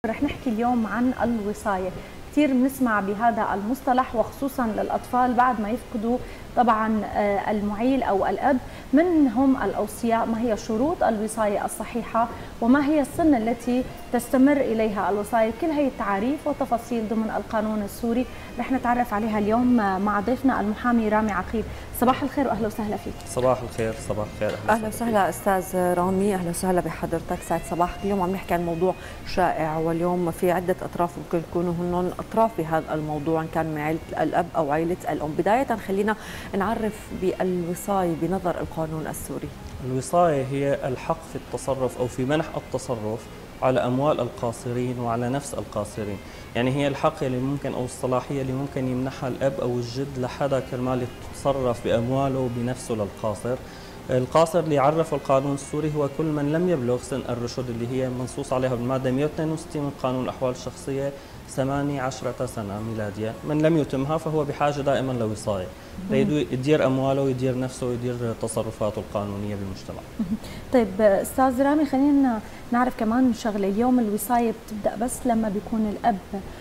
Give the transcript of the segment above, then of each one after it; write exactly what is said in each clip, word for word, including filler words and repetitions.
رح نحكي اليوم عن الوصاية. كثير بنسمع بهذا المصطلح وخصوصا للأطفال بعد ما يفقدوا طبعا المعيل أو الأب. من هم الأوصياء؟ ما هي شروط الوصاية الصحيحة؟ وما هي السن التي تستمر إليها الوصاية؟ كل هي التعريف وتفاصيل ضمن القانون السوري رح نتعرف عليها اليوم مع ضيفنا المحامي رامي عقيل. صباح الخير وأهلا وسهلا فيك. صباح الخير. صباح الخير. أهلا, أهلا وسهلا أستاذ رامي. أهلا وسهلا بحضرتك. سعد صباحك. اليوم عم نحكي عن موضوع شائع، واليوم في عدة أطراف ممكن يكونوا هن أطراف بهذا الموضوع، إن كان من عائلة الأب أو عائلة الأم. بداية خلينا نعرف بالوصاية بنظر القانون السوري. الوصاية هي الحق في التصرف أو في منح التصرف على أموال القاصرين وعلى نفس القاصرين. يعني هي الحق اللي ممكن أو الصلاحية اللي ممكن يمنحها الأب أو الجد لحدا كرمال يتصرف بأمواله بنفسه للقاصر. القاصر اللي عرفه القانون السوري هو كل من لم يبلغ سن الرشد، اللي هي منصوص عليها بالمادة مئة واثنين وستين من قانون الأحوال الشخصية، ثمانية عشرة سنة ميلادية. من لم يتمها فهو بحاجة دائما لوصاية ليدير أمواله ويدير نفسه ويدير تصرفاته القانونية بالمجتمع. طيب أستاذ رامي، خلينا نعرف كمان شغلة. اليوم الوصاية بتبدأ بس لما بيكون الأب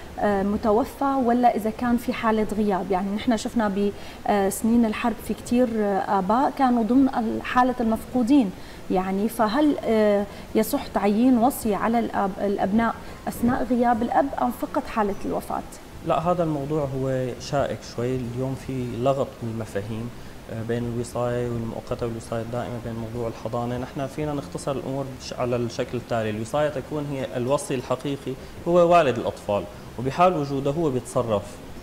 متوفى ولا إذا كان في حالة غياب؟ يعني نحن شفنا بسنين الحرب في كتير آباء كانوا ضمن حالة المفقودين، يعني فهل يصح تعيين وصي على الأب الأبناء أثناء غياب الأب أم فقط حالة الوفاة؟ لا، هذا الموضوع هو شائك شوي. اليوم في لغط بالمفاهيم بين الوصاية والمؤقتة والوصاية الدائمة، بين موضوع الحضانة. نحن فينا نختصر الأمور على الشكل التالي: الوصاية تكون هي الوصي الحقيقي هو والد الأطفال، وبحال وجوده هو بيتصرف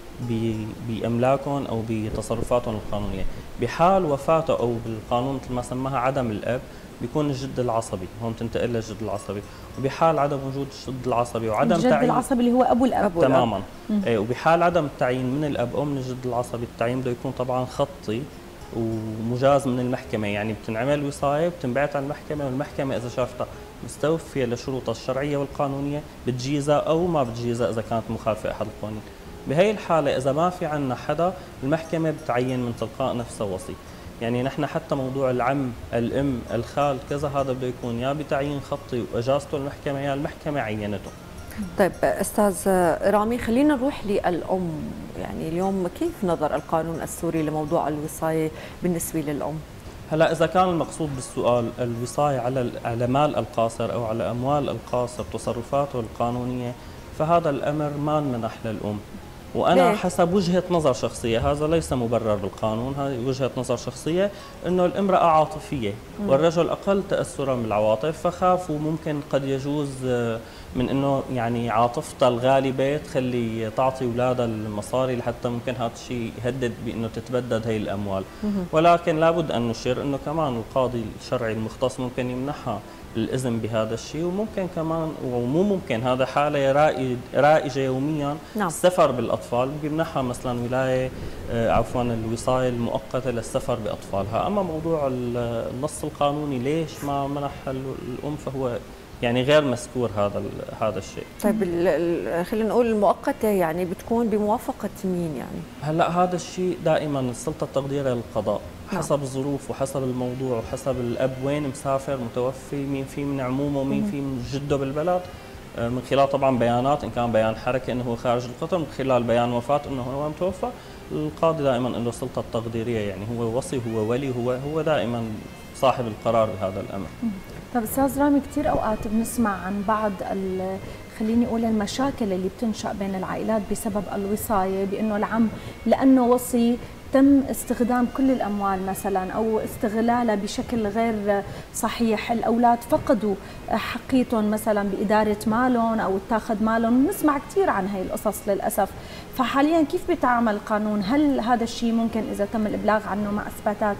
بأملاكهم أو بتصرفاتهم القانونية. بحال وفاته أو بالقانون مثل ما سماها عدم الأب بيكون الجد العصبي، هون تنتقل للجد العصبي. وبحال عدم وجود الجد العصبي وعدم الجد تعيين العصبي اللي هو أبو الأب تماما، ايه، وبحال عدم التعيين من الأب أو من الجد العصبي، التعيين بده يكون طبعا خطي ومجاز من المحكمة. يعني بتنعمل وصاية بتنبعث على المحكمة، والمحكمة إذا شافتها مستوفية لشروطها الشرعية والقانونية بتجيزها أو ما بتجيزها إذا كانت مخالفة أحد القوانين. بهي الحالة إذا ما في عنا حدا، المحكمة بتعين من تلقاء نفسها وصي. يعني نحن حتى موضوع العم، الأم، الخال كذا، هذا بده يكون يا بتعيين خطي وإجازته المحكمة يا المحكمة عينته. طيب أستاذ رامي، خلينا نروح للأم. يعني اليوم كيف نظر القانون السوري لموضوع الوصاية بالنسبة للأم؟ هلا إذا كان المقصود بالسؤال الوصاية على على مال القاصر أو على أموال القاصر تصرفاته القانونية، فهذا الأمر ما انمنح للأم. وأنا ليه؟ حسب وجهة نظر شخصية، هذا ليس مبرر بالقانون، هذه وجهة نظر شخصية، إنه الامرأة عاطفية والرجل أقل تأثرا بالعواطف، فخافوا ممكن قد يجوز من إنه يعني عاطفتها الغالبة تخلي تعطي أولادها المصاري، لحتى ممكن هذا الشيء يهدد بإنه تتبدد هي الأموال. ولكن لابد أن نشير إنه كمان القاضي الشرعي المختص ممكن يمنحها الإذن بهذا الشيء، وممكن كمان ومو ممكن، هذا حالة رائجة يوميا. نعم. السفر بالأطفال بيمنحها مثلا ولاية آه عفوا الوصاية المؤقتة للسفر بأطفالها. أما موضوع النص القانوني ليش ما منح الأم فهو يعني غير مذكور هذا هذا الشيء. طيب خلينا نقول المؤقتة يعني بتكون بموافقة مين يعني؟ هلا هذا الشيء دائما السلطة التقديرية للقضاء حسب الظروف وحسب الموضوع وحسب الأب وين مسافر متوفي، مين في من عمومه ومين في من جده بالبلد، من خلال طبعا بيانات، إن كان بيان حركة إنه هو خارج القطر، من خلال بيان وفاة إنه هو متوفى. القاضي دائما له السلطة التقديرية، يعني هو وصي، هو ولي، هو هو دائما صاحب القرار بهذا الأمر. طيب أستاذ رامي، كثير أوقات بنسمع عن بعض خليني أقول المشاكل اللي بتنشأ بين العائلات بسبب الوصاية، بأنه العم لأنه وصي تم استخدام كل الأموال مثلا أو استغلالها بشكل غير صحيح، الأولاد فقدوا حقيتهم مثلا بإدارة مالهم أو اتاخذ مالهم. نسمع كثير عن هاي القصص للأسف. فحاليا كيف بيتعامل القانون؟ هل هذا الشيء ممكن إذا تم الإبلاغ عنه مع إثباتات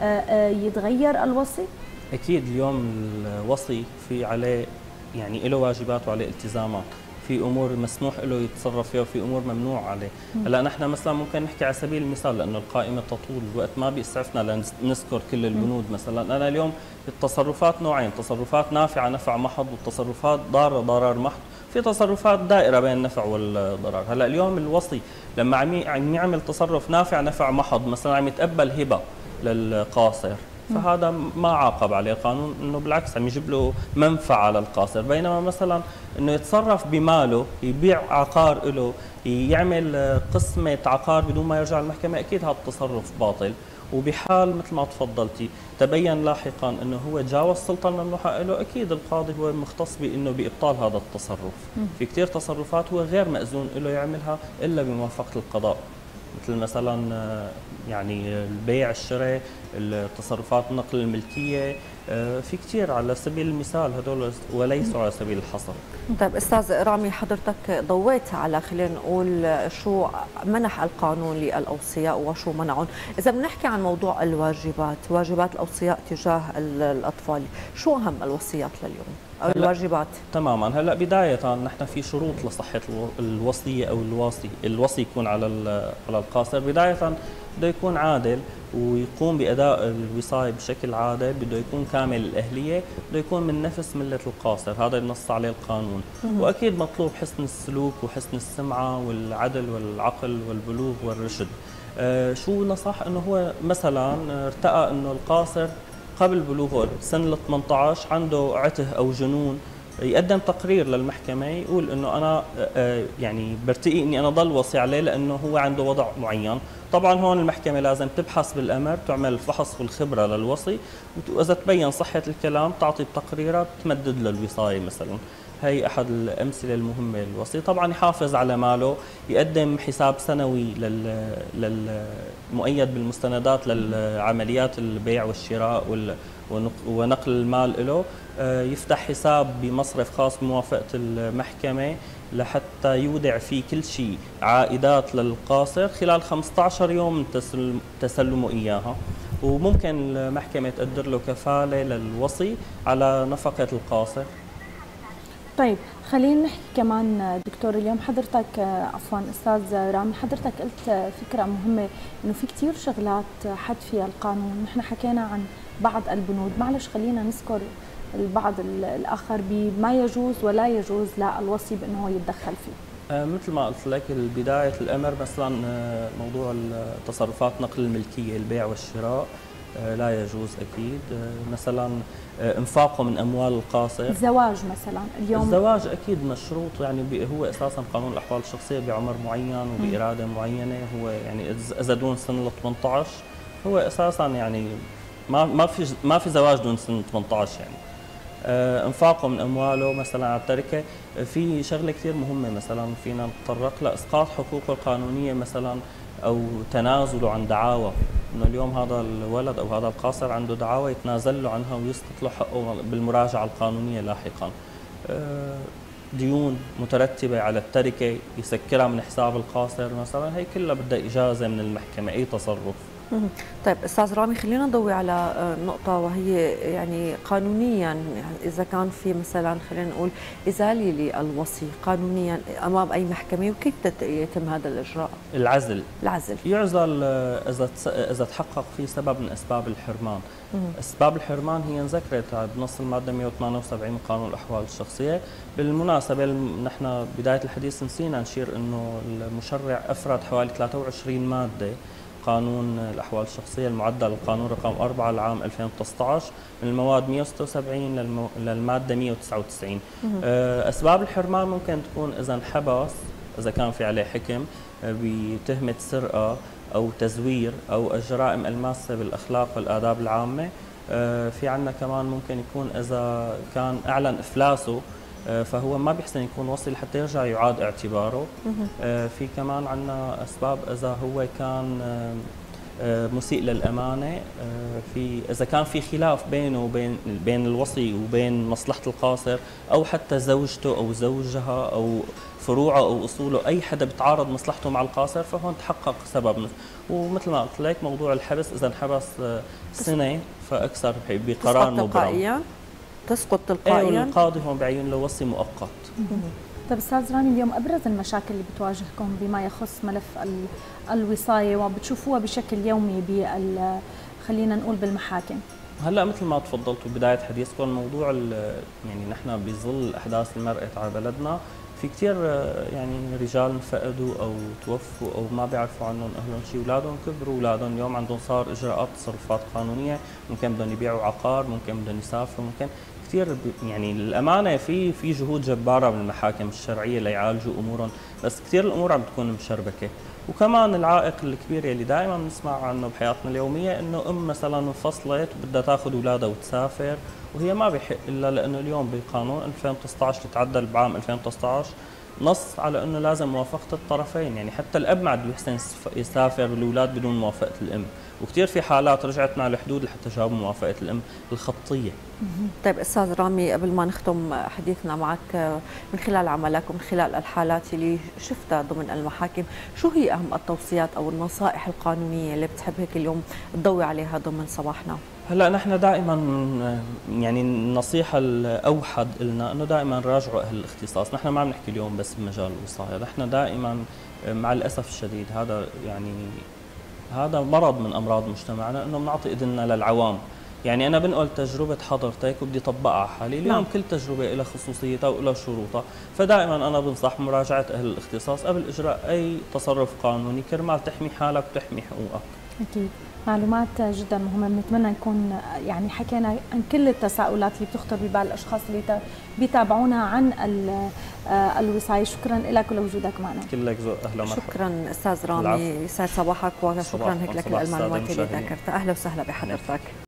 يتغير الوصي؟ أكيد اليوم الوصي في عليه يعني له واجبات وعليه التزامات، في امور مسموح له يتصرف فيها وفي امور ممنوع عليه. هلا نحن مثلا ممكن نحكي على سبيل المثال، لانه القائمه تطول الوقت ما بيسعفنا لنذكر كل البنود. مثلا انا اليوم التصرفات نوعين: تصرفات نافعه نفع محض، والتصرفات ضاره ضرر محض. في تصرفات دائره بين النفع والضرر. هلا اليوم الوصي لما عم عم يعمل تصرف نافع نفع محض، مثلا عم يتقبل هبه للقاصر، فهذا ما عاقب عليه القانون، انه بالعكس عم يجيب له منفعه للقاصر. بينما مثلا انه يتصرف بماله، يبيع عقار له، يعمل قسمه عقار بدون ما يرجع المحكمه، اكيد هذا التصرف باطل. وبحال مثل ما تفضلتي تبين لاحقا انه هو تجاوز السلطه الممنوحه له، اكيد القاضي هو مختص بانه بابطال هذا التصرف. في كثير تصرفات هو غير مأذون له يعملها الا بموافقه القضاء، مثل مثلا يعني البيع، الشراء، التصرفات نقل الملكيه، في كثير على سبيل المثال هدول وليسوا على سبيل الحصر. طيب استاذ رامي، حضرتك ضويت على خلينا نقول شو منح القانون للاوصياء وشو منعهم. اذا بنحكي عن موضوع الواجبات، واجبات الاوصياء تجاه الاطفال، شو اهم الوصيات لليوم او الواجبات؟ تماما. هلا بدايه نحن في شروط لصحه الوصيه او الوصي، الوصي يكون على على القاصر. بدايه بده يكون عادل ويقوم باداء الوصايه بشكل عادل، بده يكون كامل الاهليه، بده يكون من نفس مله القاصر، هذا ينص عليه القانون. واكيد مطلوب حسن السلوك وحسن السمعه والعدل والعقل والبلوغ والرشد. آه شو نصح؟ انه هو مثلا ارتأى انه القاصر قبل بلوغه سن ال ثمانية عشر عنده عته او جنون، يقدم تقرير للمحكمه يقول انه انا يعني برتقي اني انا ضل وصي عليه لانه هو عنده وضع معين. طبعا هون المحكمه لازم تبحث بالامر، تعمل الفحص والخبره للوصي، واذا تبين صحه الكلام تعطي بتقريرها تمدد له الوصايه مثلا. هي احد الامثله المهمه للوصي. طبعا يحافظ على ماله، يقدم حساب سنوي لل للمؤيد بالمستندات للعمليات البيع والشراء وال ونقل المال له، يفتح حساب بمصرف خاص بموافقة المحكمة لحتى يودع فيه كل شيء عائدات للقاصر خلال خمسة عشر يوم من تسلمه إياها. وممكن المحكمة تقدر له كفالة للوصي على نفقة القاصر. طيب خلينا نحكي كمان دكتور، اليوم حضرتك عفوا استاذ رامي، حضرتك قلت فكره مهمه انه في كثير شغلات حد فيها القانون. نحن حكينا عن بعض البنود، معلش خلينا نذكر البعض الاخر بما يجوز ولا يجوز للوصي بانه يتدخل فيه. آه مثل ما قلت لك بدايه الامر مثلا موضوع تصرفات نقل الملكيه، البيع والشراء آه لا يجوز اكيد. آه مثلا آه انفاقه من اموال القاصر. الزواج مثلا اليوم، الزواج اكيد مشروط، يعني هو اساسا قانون الاحوال الشخصيه بعمر معين وباراده معينه. هو يعني اذا دون سن ال ثمانية عشر هو اساسا يعني ما ما في ما في زواج دون سن ثمانية عشر يعني. آه انفاقه من امواله مثلا على التركه. في شغله كثير مهمه مثلا فينا نتطرق لاسقاط حقوقه القانونيه مثلا او تنازله عن دعاوى، انه اليوم هذا الولد او هذا القاصر عنده دعاوى يتنازل له عنها ويسقط له حقه بالمراجعه القانونيه لاحقا. آه ديون مترتبه على التركه يسكرها من حساب القاصر مثلا، هي كلها بدها اجازه من المحكمه اي تصرف. طيب استاذ رامي، خلينا نضوي على نقطة وهي يعني قانونيا، يعني إذا كان في مثلا خلينا نقول إزالة للوصي قانونيا أمام أي محكمة، وكيف يتم هذا الإجراء؟ العزل. العزل يعزل إذا إذا تحقق فيه سبب من أسباب الحرمان. مم. أسباب الحرمان هي انذكرت بنص المادة مئة وثمانية وسبعين من قانون الأحوال الشخصية. بالمناسبة نحن بداية الحديث نسينا نشير إنه المشرع أفرد حوالي ثلاثة وعشرين مادة قانون الأحوال الشخصية المعدل القانون رقم أربعة لعام ألفين وتسعة عشر من المواد مئة وستة وسبعين للمو... للمادة مئة وتسعة وتسعين. أسباب الحرمان ممكن تكون إذا انحبس، إذا كان في عليه حكم بتهمة سرقة أو تزوير أو الجرائم الماسة بالأخلاق والآداب العامة. في عندنا كمان ممكن يكون إذا كان أعلن إفلاسه فهو ما بيحسن يكون وصي لحتى يرجع يعاد اعتباره. في كمان عندنا اسباب اذا هو كان مسيء للامانه، في اذا كان في خلاف بينه وبين بين الوصي وبين مصلحه القاصر او حتى زوجته او زوجها او فروعه او اصوله، اي حدا بتعارض مصلحته مع القاصر فهون تحقق سبب. ومثل ما قلت لك موضوع الحبس، اذا انحبس سنه فاكثر بقرار مبرم تسقط تلقائيا. ايه، القاضي هون بعين له وصي مؤقت. طيب استاذ رامي، اليوم ابرز المشاكل اللي بتواجهكم بما يخص ملف الوصايه وبتشوفوها بشكل يومي بال خلينا نقول بالمحاكم؟ هلا مثل ما تفضلتوا بدايه حديثكم، موضوع يعني نحن بظل الاحداث اللي مرقت على بلدنا في كثير يعني رجال انفقدوا او توفوا او ما بيعرفوا عنهم اهلهم شيء، اولادهم كبروا، اولادهم اليوم عندهم صار اجراءات تصرفات قانونيه، ممكن بدهم يبيعوا عقار، ممكن بدهم يسافروا، ممكن كثير يعني الامانه في في جهود جباره من المحاكم الشرعيه ليعالجوا امورهم، بس كثير الامور عم تكون مشربكه. وكمان العائق الكبير اللي دائما بنسمع عنه بحياتنا اليوميه انه ام مثلا انفصلت وبدها تاخذ اولادها وتسافر، وهي ما بيحق الا لانه اليوم بقانون ألفين وتسعة عشر اللي تعدل بعام ألفين وتسعة عشر نص على انه لازم موافقه الطرفين، يعني حتى الاب ما عاد بيحسن يسافر الاولاد بدون موافقه الام، وكثير في حالات رجعت مع الحدود لحتى جابوا موافقه الام الخطيه. طيب استاذ رامي، قبل ما نختم حديثنا معك، من خلال عملك ومن خلال الحالات اللي شفتها ضمن المحاكم، شو هي اهم التوصيات او النصائح القانونيه اللي بتحب هيك اليوم تضوي عليها ضمن صباحنا؟ هلا نحن دائما يعني النصيحه الاوحد لنا انه دائما راجعوا اهل الاختصاص، نحن ما بنحكي اليوم بس بمجال الوصايه، نحن دائما مع الاسف الشديد هذا يعني هذا مرض من امراض مجتمعنا انه بنعطي اذننا للعوام، يعني انا بنقل تجربه حضرتك وبدي اطبقها على حالي، اليوم نعم. كل تجربه لها خصوصيتها ولها شروطها، فدائما انا بنصح مراجعه اهل الاختصاص قبل اجراء اي تصرف قانوني كرمال تحمي حالك وتحمي حقوقك. اكيد، معلومات جدا مهمه، بنتمنى نكون يعني حكينا عن كل التساؤلات اللي بتخطر ببال الاشخاص اللي بيتابعونا عن الوصايه. شكرا لك ولوجودك معنا. كلك ذوق، اهلا ومرحبا. شكرا استاذ رامي، يسعد صباحك، وشكرا هيك لك للمعلومات اللي ذكرتها. اهلا وسهلا بحضرتك.